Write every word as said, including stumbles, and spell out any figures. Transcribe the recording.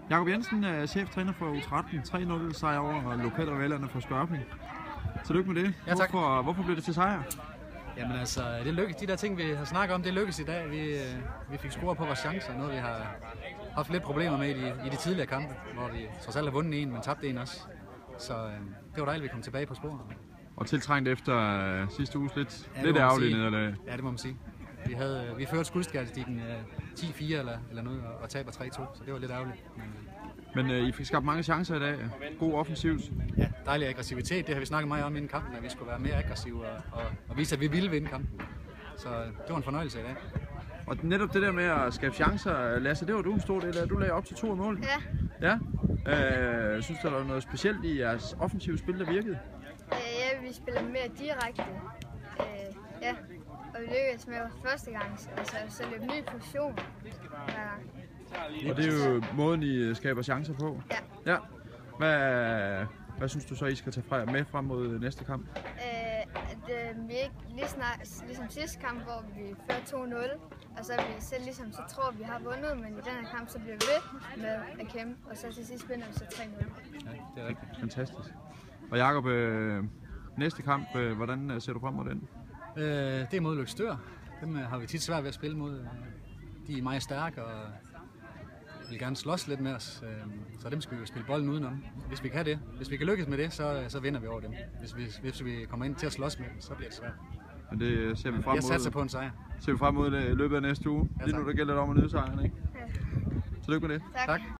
Jakob Jensen er cheftræner for U tretten, tre nul sejr over lokalrivalerne fra Skørping. Tillykke med det. Ja, tak. Hvorfor, hvorfor blev det til sejr? Jamen altså, det lykkes. De der ting, vi har snakket om, det lykkes i dag. Vi, vi fik scoret på vores chancer, noget vi har haft lidt problemer med i de, i de tidligere kampe, hvor vi trods alt har vundet en, men tabt en også. Så øh, det var dejligt, at vi kom tilbage på sporet. Og tiltrængt efter øh, sidste uges lidt, ja, lidt ærgerlige nederlag. Ja, det må man sige. Vi, havde, vi førte skuldstatistikken øh, ti fire eller, eller noget, og, og taber tre to, så det var lidt ærgerligt. Men, Men øh, I fik skabt mange chancer i dag. God offensivt. Ja, dejlig aggressivitet. Det har vi snakket meget om inden kampen, at vi skulle være mere aggressive og, og, og vise, at vi ville vinde kampen. Så det var en fornøjelse i dag. Og netop det der med at skabe chancer, Lasse, det var du en stor del af. Du lagde op til to mål. Ja. Ja. Øh, synes du, der var noget specielt i jeres offensive spil, der virkede? Øh, ja, vi spiller mere direkte. Øh, ja, og vi lykkedes med første gang, altså så løb ny position hver gang. Og det er jo måden, I skaber chancer på. Ja. Ja. Hvad, hvad synes du så, I skal tage fra, med frem mod næste kamp? Øh, at øh, vi ikke lige snart, ligesom sidste kamp, hvor vi fører to nul, og så vi selv ligesom så tror, at vi har vundet, men i den her kamp, så bliver vi ved med at kæmpe, og så til sidst vinder vi så tre nul. Ja, det er rigtigt. Fantastisk. Og Jakob, øh, næste kamp, øh, hvordan ser du frem mod den? Øh, det er mod Løgstør. Dem har vi tit svært ved at spille mod. De er meget stærke og vil gerne slås lidt med os, så dem skal vi spille bolden udenom. Hvis vi kan det, hvis vi kan lykkes med det, så, så vinder vi over dem. Hvis vi, hvis vi kommer ind til at slås med dem, så bliver det svært. Men det ser vi frem mod. Jeg satser på en sejr. Ser vi frem mod det i løbet af næste uge. Ja, lige nu der gælder det om at nyde sejren, ikke? Ja. Tillykke med det. Tak. Tak.